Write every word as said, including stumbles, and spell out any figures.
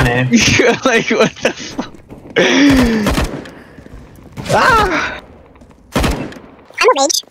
funny. Like, what the fuck? Ah! I'm a rage.